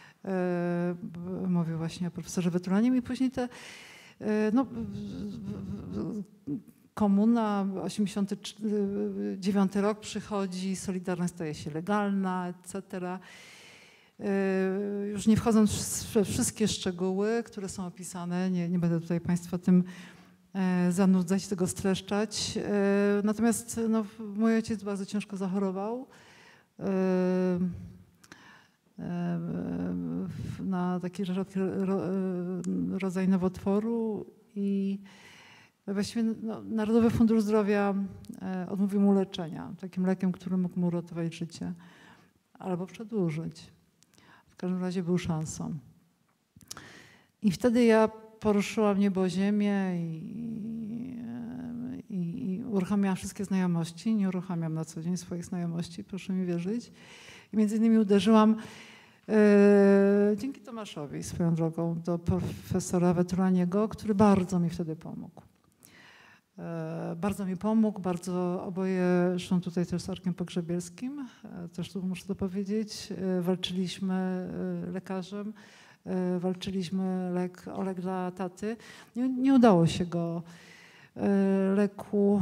B: mówił właśnie o profesorze Wetulanim. I później komuna, 89 rok przychodzi, Solidarność staje się legalna, etc. Już nie wchodząc we wszystkie szczegóły, które są opisane, nie będę tutaj Państwa tym zanudzać, tego streszczać. Natomiast mój ojciec bardzo ciężko zachorował na taki rzadki rodzaj nowotworu i właściwie Narodowy Fundusz Zdrowia odmówił mu leczenia takim lekiem, który mógł mu uratować życie albo przedłużyć. W każdym razie był szansą. I wtedy ja poruszyłam niebo o ziemię i uruchamiałam wszystkie znajomości. Nie uruchamiam na co dzień swoich znajomości, proszę mi wierzyć. I między innymi uderzyłam dzięki Tomaszowi, swoją drogą, do profesora Wetulaniego, który bardzo mi wtedy pomógł. Bardzo mi pomógł, bardzo oboje, zresztą tutaj też z Arkiem Pogrzebielskim, też tu muszę to powiedzieć, walczyliśmy lekarzem, walczyliśmy o lek dla taty. Nie udało się go leku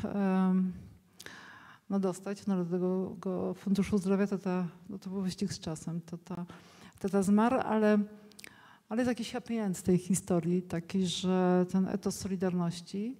B: dostać do Narodowego Funduszu Zdrowia. To był wyścig z czasem. Tata zmarł, ale jest jakiś happy end z tej historii, taki, że ten etos Solidarności,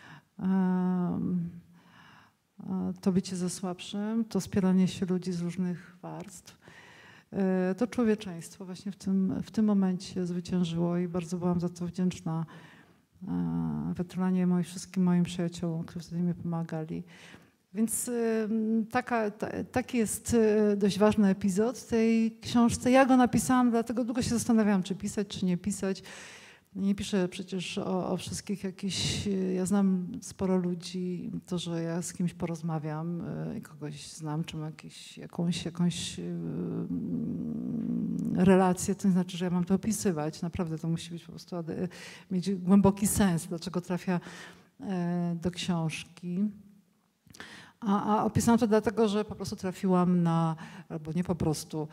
B: to bycie ze słabszym, to wspieranie się ludzi z różnych warstw, to człowieczeństwo właśnie w tym momencie zwyciężyło i bardzo byłam za to wdzięczna Wetulanie i wszystkim moim przyjaciołom, którzy wtedy mi pomagali. Więc taki jest dość ważny epizod w tej książce. Ja go napisałam, dlatego długo się zastanawiałam, czy pisać, czy nie pisać. Nie piszę przecież o wszystkich jakichś, ja znam sporo ludzi, to, że ja z kimś porozmawiam i kogoś znam, czy mam jakąś relację, to nie znaczy, że ja mam to opisywać. Naprawdę to musi być po prostu mieć głęboki sens, dlaczego trafia do książki. A opisałam to dlatego, że po prostu trafiłam albo nie po prostu,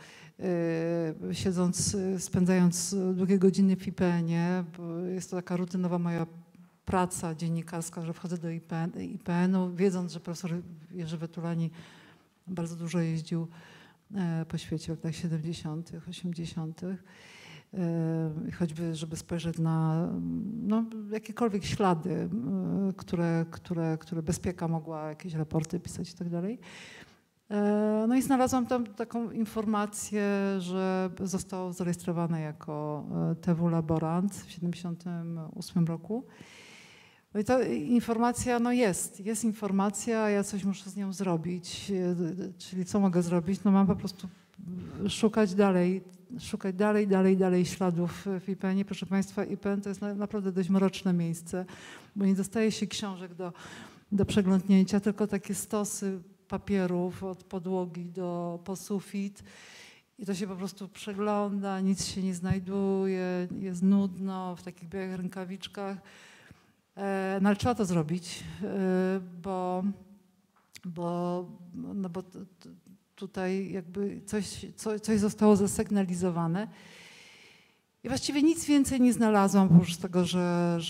B: spędzając długie godziny w IPN-ie, bo jest to taka rutynowa moja praca dziennikarska, że wchodzę do IPN-u, wiedząc, że profesor Jerzy Wetulani bardzo dużo jeździł po świecie w latach 70., 80., choćby żeby spojrzeć na jakiekolwiek ślady, które bezpieka mogła, jakieś raporty pisać i tak dalej. No i znalazłam tam taką informację, że został zarejestrowany jako TW laborant w 1978 roku. No i ta informacja, jest informacja, a ja coś muszę z nią zrobić. Czyli co mogę zrobić? Mam po prostu szukać dalej śladów w IPN-ie. Proszę Państwa, IPN to jest naprawdę dość mroczne miejsce, bo nie dostaje się książek do przeglądnięcia, tylko takie stosy papierów od podłogi po sufit i to się po prostu przegląda, nic się nie znajduje, jest nudno w takich białych rękawiczkach. No ale trzeba to zrobić, bo tutaj jakby coś zostało zasygnalizowane. I właściwie nic więcej nie znalazłam, oprócz tego, że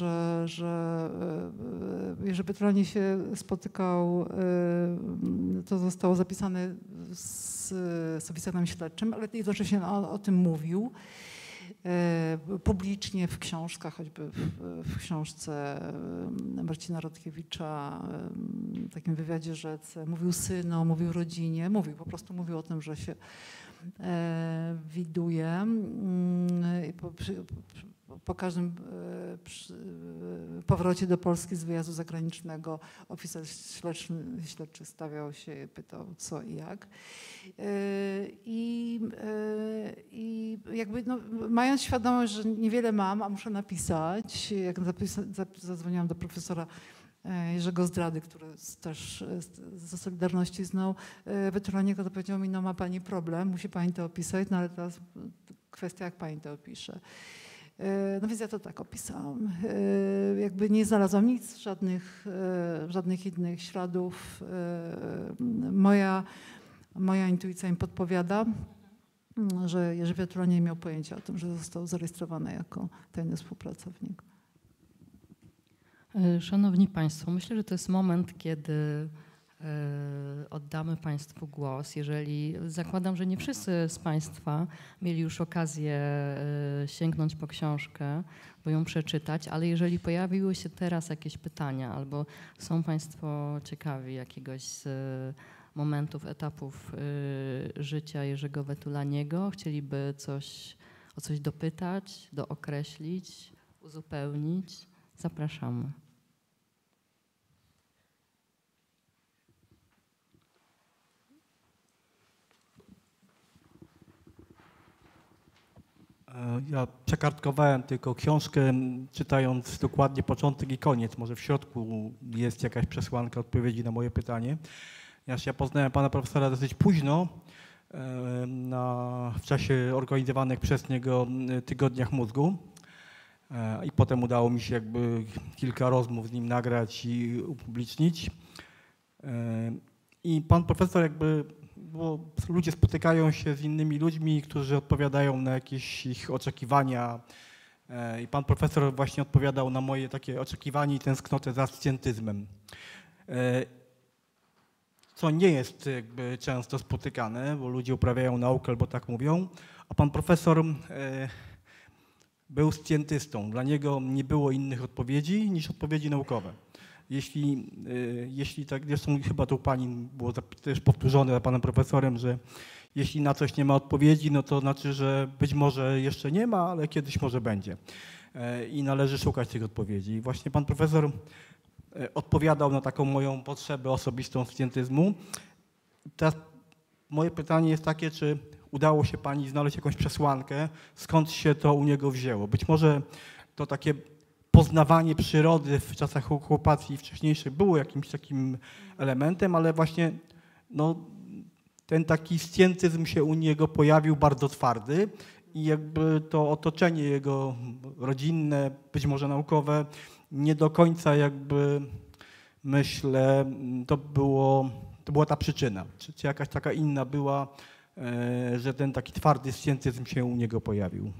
B: Jerzy Pietroni się spotykał, to zostało zapisane z oficerem śledczym, ale jednocześnie o tym mówił publicznie w książkach, choćby w książce Marcina Rodkiewicza, w takim wywiadzie Rzece. Mówił synom, mówił rodzinie, po prostu mówił o tym, że się widuje. Po każdym powrocie do Polski z wyjazdu zagranicznego oficer śledczy stawiał się, pytał co i jak. I jakby no, mając świadomość, że niewiele mam, a muszę napisać, jak zadzwoniłam do profesora Jerzego Zdrady, który też ze Solidarności znał Pietroniego, to powiedział mi, no ma pani problem, musi pani to opisać, no ale teraz kwestia, jak pani to opisze. No więc ja to tak opisałam. Jakby nie znalazłam nic, żadnych innych śladów. Moja intuicja mi podpowiada, że Jerzy Pietroni nie miał pojęcia o tym, że został zarejestrowany jako tajny współpracownik.
A: Szanowni Państwo, myślę, że to jest moment, kiedy oddamy Państwu głos. Jeżeli zakładam, że nie wszyscy z Państwa mieli już okazję sięgnąć po książkę, bo ją przeczytać, ale jeżeli pojawiły się teraz jakieś pytania albo są Państwo ciekawi jakiegoś z momentów, etapów życia Jerzego Wetulaniego, chcieliby o coś dopytać, dookreślić, uzupełnić, zapraszamy.
C: Ja przekartkowałem tylko książkę, czytając dokładnie początek i koniec. Może w środku jest jakaś przesłanka odpowiedzi na moje pytanie. Ja poznałem pana profesora dosyć późno, w czasie organizowanych przez niego tygodniach mózgu. I potem udało mi się jakby kilka rozmów z nim nagrać i upublicznić. I pan profesor jakby, bo ludzie spotykają się z innymi ludźmi, którzy odpowiadają na jakieś ich oczekiwania. I pan profesor właśnie odpowiadał na moje takie oczekiwanie i tęsknotę za scjentyzmem. Co nie jest jakby często spotykane, bo ludzie uprawiają naukę albo tak mówią, a pan profesor był scjentystą. Dla niego nie było innych odpowiedzi niż odpowiedzi naukowe. Jeśli tak, zresztą chyba tu pani było też powtórzone panem profesorem, że jeśli na coś nie ma odpowiedzi, no to znaczy, że być może jeszcze nie ma, ale kiedyś może będzie. I należy szukać tych odpowiedzi. I właśnie pan profesor odpowiadał na taką moją potrzebę osobistą scjentyzmu. Teraz moje pytanie jest takie, czy udało się pani znaleźć jakąś przesłankę, skąd się to u niego wzięło? Być może to takie poznawanie przyrody w czasach okupacji wcześniejszych było jakimś takim elementem, ale właśnie no, ten taki scjentyzm się u niego pojawił bardzo twardy i jakby to otoczenie jego rodzinne, być może naukowe, nie do końca jakby, myślę, to była ta przyczyna. Czy jakaś taka inna była, że ten taki twardy scjentyzm się u niego pojawił?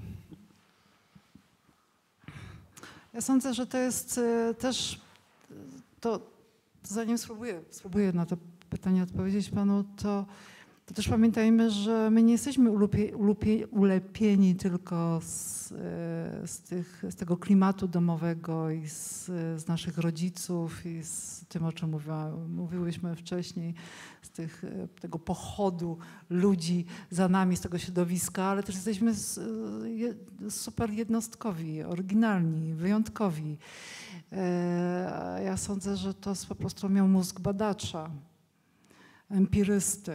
B: Ja sądzę, że to jest też, zanim spróbuję na to pytanie odpowiedzieć panu, to też pamiętajmy, że my nie jesteśmy ulepieni tylko z tego klimatu domowego i z naszych rodziców i z tym, o czym mówiłyśmy wcześniej, z tego pochodu ludzi za nami, z tego środowiska, ale też jesteśmy super jednostkowi, oryginalni, wyjątkowi. Ja sądzę, że to po prostu miał mózg badacza, empirysty.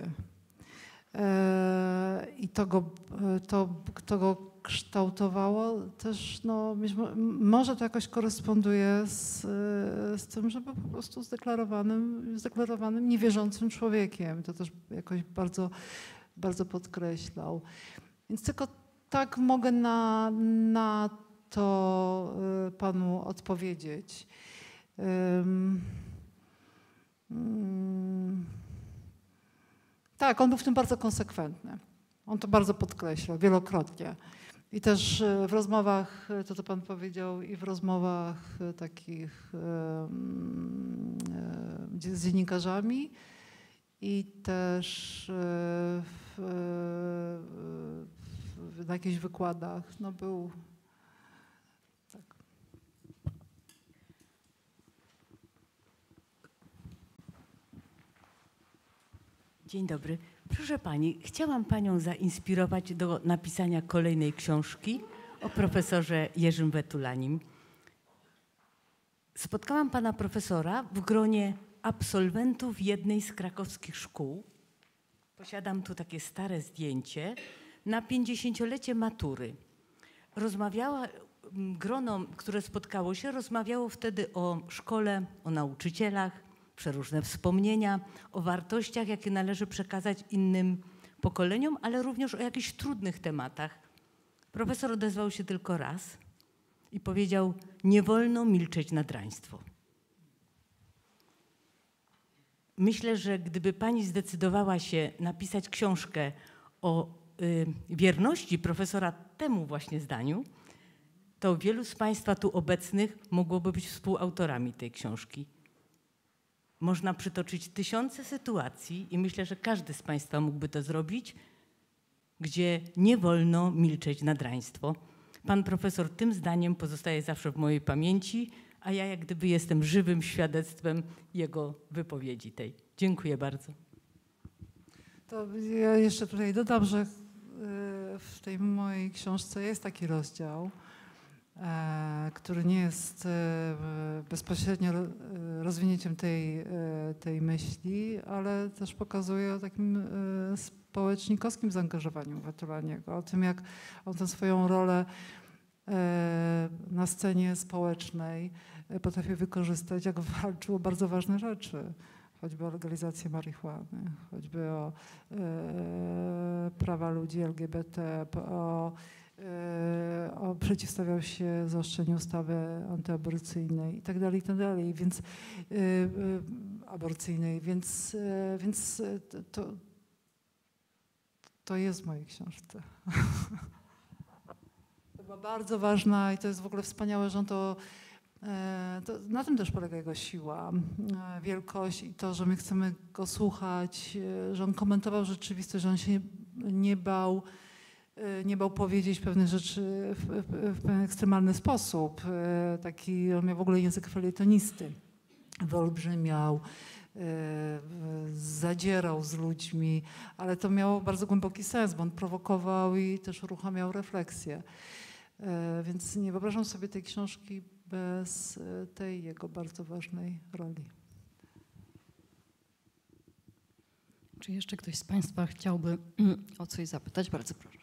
B: I kto go kształtowało, też no, może to jakoś koresponduje z tym, że był po prostu zdeklarowanym niewierzącym człowiekiem. To też jakoś bardzo, bardzo podkreślał. Więc tylko tak mogę na to panu odpowiedzieć. Tak, on był w tym bardzo konsekwentny. On to bardzo podkreślał wielokrotnie. I też w rozmowach, to co pan powiedział, i w rozmowach takich z dziennikarzami, i też na jakichś wykładach, no był tak.
D: Dzień dobry. Proszę pani, chciałam panią zainspirować do napisania kolejnej książki o profesorze Jerzym Wetulanim. Spotkałam pana profesora w gronie absolwentów jednej z krakowskich szkół. Posiadam tu takie stare zdjęcie na 50-lecie matury. Grono, które spotkało się, rozmawiało wtedy o szkole, o nauczycielach, przeróżne wspomnienia, o wartościach, jakie należy przekazać innym pokoleniom, ale również o jakichś trudnych tematach. Profesor odezwał się tylko raz i powiedział: nie wolno milczeć na draństwo. Myślę, że gdyby pani zdecydowała się napisać książkę o wierności profesora temu właśnie zdaniu, to wielu z państwa tu obecnych mogłoby być współautorami tej książki. Można przytoczyć tysiące sytuacji i myślę, że każdy z państwa mógłby to zrobić, gdzie nie wolno milczeć na draństwo. Pan profesor tym zdaniem pozostaje zawsze w mojej pamięci, a ja jak gdyby jestem żywym świadectwem jego wypowiedzi tej. Dziękuję bardzo.
B: To ja jeszcze tutaj dodam, że w tej mojej książce jest taki rozdział, który nie jest bezpośrednio rozwinięciem tej myśli, ale też pokazuje o takim społecznikowskim zaangażowaniu Wetulaniego, o tym, jak on tę swoją rolę na scenie społecznej potrafił wykorzystać, jak walczył o bardzo ważne rzeczy, choćby o legalizację marihuany, choćby o prawa ludzi LGBT, przeciwstawiał się zaostrzeniu ustawy antyaborcyjnej i tak dalej, więc aborcyjnej, więc to jest w mojej książce. To była bardzo ważna i to jest w ogóle wspaniałe, że on to na tym też polega jego siła, wielkość i to, że my chcemy go słuchać, że on komentował rzeczywistość, że on się nie bał powiedzieć pewnych rzeczy w pewien ekstremalny sposób. On miał w ogóle język felietonisty. Wyolbrzymiał, zadzierał z ludźmi, ale to miało bardzo głęboki sens, bo on prowokował i też uruchamiał refleksję. Więc nie wyobrażam sobie tej książki bez tej jego bardzo ważnej roli.
A: Czy jeszcze ktoś z państwa chciałby o coś zapytać? Bardzo proszę.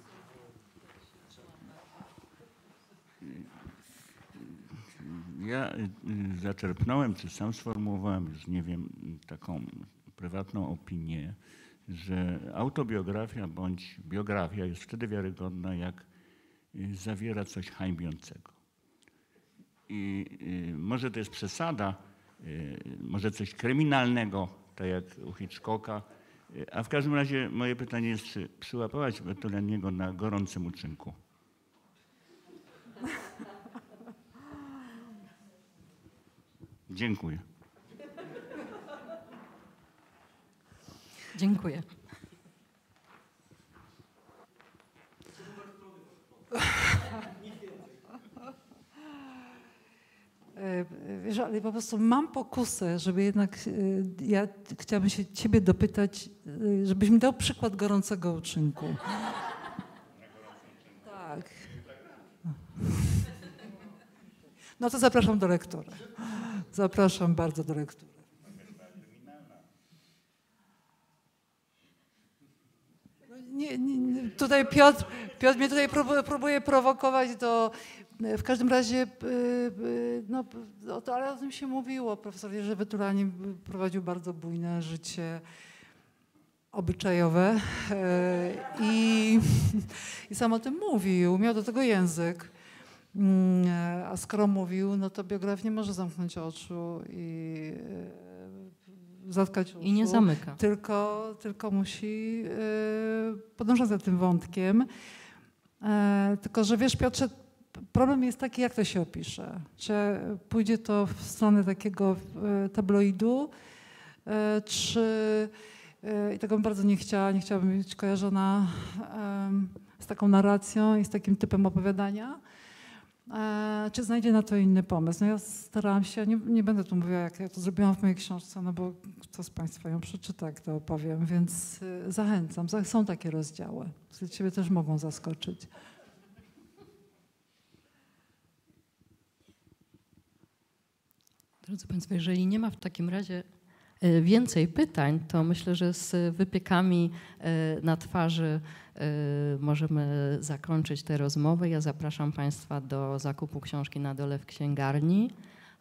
E: Ja zaczerpnąłem, czy sam sformułowałem, już nie wiem, taką prywatną opinię, że autobiografia bądź biografia jest wtedy wiarygodna, jak zawiera coś hańbiącego. I może to jest przesada, może coś kryminalnego, tak jak u Hitchcocka, a w każdym razie moje pytanie jest, czy przyłapałaś Wetulaniego na gorącym uczynku? Dziękuję.
A: Dziękuję.
B: Wiesz, ale po prostu mam pokusę, żeby jednak, ja chciałabym się ciebie dopytać, żebyś mi dał przykład gorącego uczynku. Tak. No to zapraszam do lektora. Zapraszam bardzo do lektury. No nie, tutaj Piotr mnie tutaj próbuje prowokować do... W każdym razie, no, ale o tym się mówiło. Profesor Jerzy Wetulanin prowadził bardzo bujne życie obyczajowe i sam o tym mówił. Miał do tego język. A skoro mówił, no to biograf nie może zamknąć oczu i zatkać oczu.
A: I nie zamyka.
B: Tylko musi podążać za tym wątkiem. Tylko że wiesz, Piotrze, problem jest taki, jak to się opisze. Czy pójdzie to w stronę takiego tabloidu, czy i tego bym bardzo nie chciałabym być kojarzona z taką narracją i z takim typem opowiadania. Czy znajdzie na to inny pomysł? No ja starałam się, nie będę tu mówiła, jak ja to zrobiłam w mojej książce, no bo kto z Państwa ją przeczyta, jak to opowiem, więc zachęcam. Są takie rozdziały, które Ciebie też mogą zaskoczyć.
A: Drodzy Państwo, jeżeli nie ma w takim razie więcej pytań, to myślę, że z wypiekami na twarzy możemy zakończyć tę rozmowę. Ja zapraszam Państwa do zakupu książki na dole w księgarni,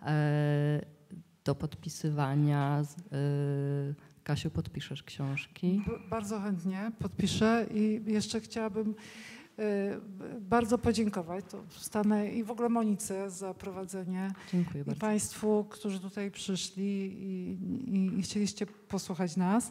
A: do podpisywania. Kasiu, podpiszesz książki?
B: Bardzo chętnie podpiszę i jeszcze chciałabym bardzo podziękować. To wstanę i w ogóle Monice za prowadzenie.
A: Dziękuję
B: I
A: bardzo.
B: Państwu, którzy tutaj przyszli i chcieliście posłuchać nas.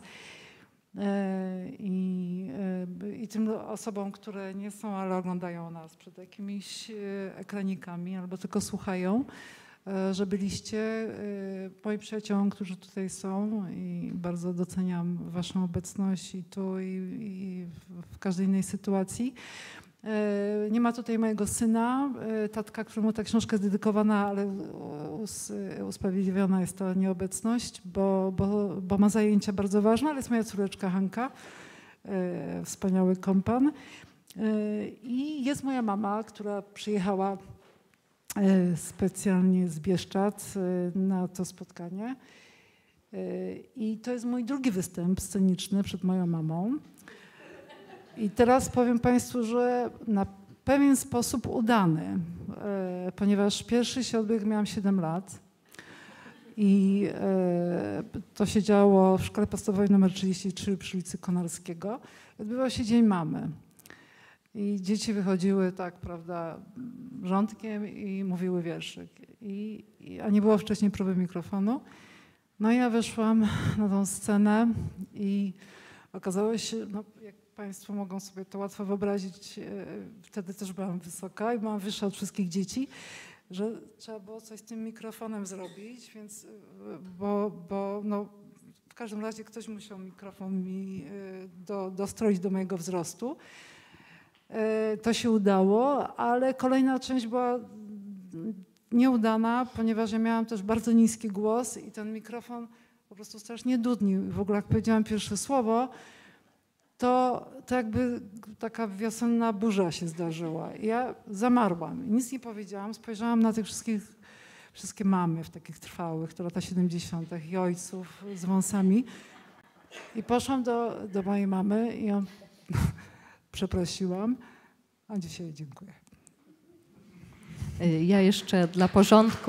B: I tym osobom, które nie są, ale oglądają nas przed jakimiś ekranikami albo tylko słuchają, że byliście moim przyjaciołom, którzy tutaj są i bardzo doceniam Waszą obecność i tu i w każdej innej sytuacji. Nie ma tutaj mojego syna, tatka, któremu ta książka jest dedykowana, ale usprawiedliwiona jest to nieobecność, bo ma zajęcia bardzo ważne, ale jest moja córeczka Hanka, wspaniały kompan. I jest moja mama, która przyjechała specjalnie z Bieszczad na to spotkanie. I to jest mój drugi występ sceniczny przed moją mamą. I teraz powiem Państwu, że na pewien sposób udany, ponieważ pierwszy się odbył, jak miałam 7 lat. I to się działo w szkole podstawowej nr 33 przy ulicy Konarskiego. Odbywał się Dzień Mamy. I dzieci wychodziły tak, prawda, rządkiem i mówiły wierszyk. A nie było wcześniej próby mikrofonu. No i ja wyszłam na tą scenę i okazało się, no, jak Państwo mogą sobie to łatwo wyobrazić, wtedy też byłam wysoka i byłam wyższa od wszystkich dzieci, że trzeba było coś z tym mikrofonem zrobić, więc, bo no, w każdym razie ktoś musiał mikrofon mi dostroić do mojego wzrostu. To się udało, ale kolejna część była nieudana, ponieważ ja miałam też bardzo niski głos i ten mikrofon po prostu strasznie dudnił. W ogóle jak powiedziałam pierwsze słowo, to jakby taka wiosenna burza się zdarzyła. Ja zamarłam i nic nie powiedziałam, spojrzałam na tych wszystkie mamy w takich trwałych, to lata 70. i ojców z wąsami i poszłam do mojej mamy i ją przeprosiłam, a dzisiaj dziękuję.
A: Ja jeszcze dla porządku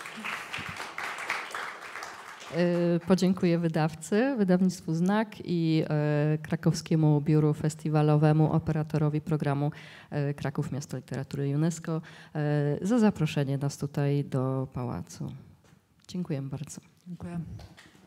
A: podziękuję wydawcy, wydawnictwu Znak i krakowskiemu biuru festiwalowemu, operatorowi programu Kraków Miasto Literatury UNESCO za zaproszenie nas tutaj do pałacu. Dziękuję bardzo.
B: Dziękuję.